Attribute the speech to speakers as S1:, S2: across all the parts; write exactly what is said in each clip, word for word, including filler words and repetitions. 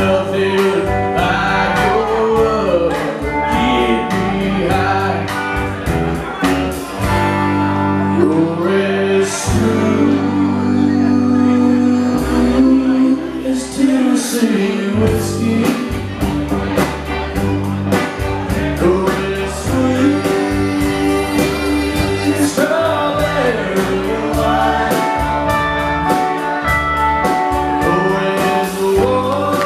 S1: nothing like your love. Get me high. You're as smooth as Tennessee whiskey. You're as sweet as strawberry wine. You're as warm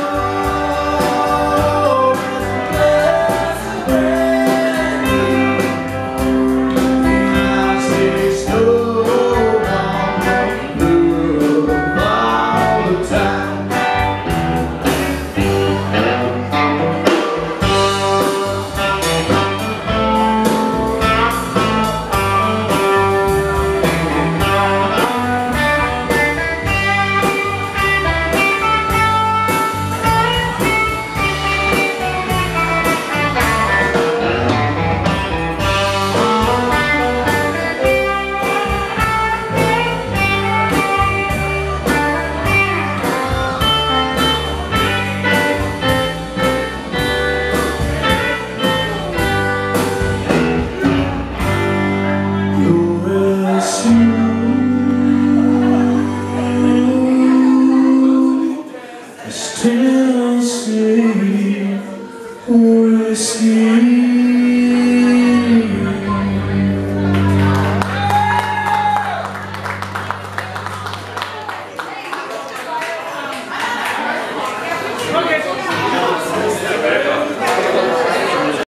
S1: as a brand new. And I stay stoked on love all the time. Tennessee whiskey.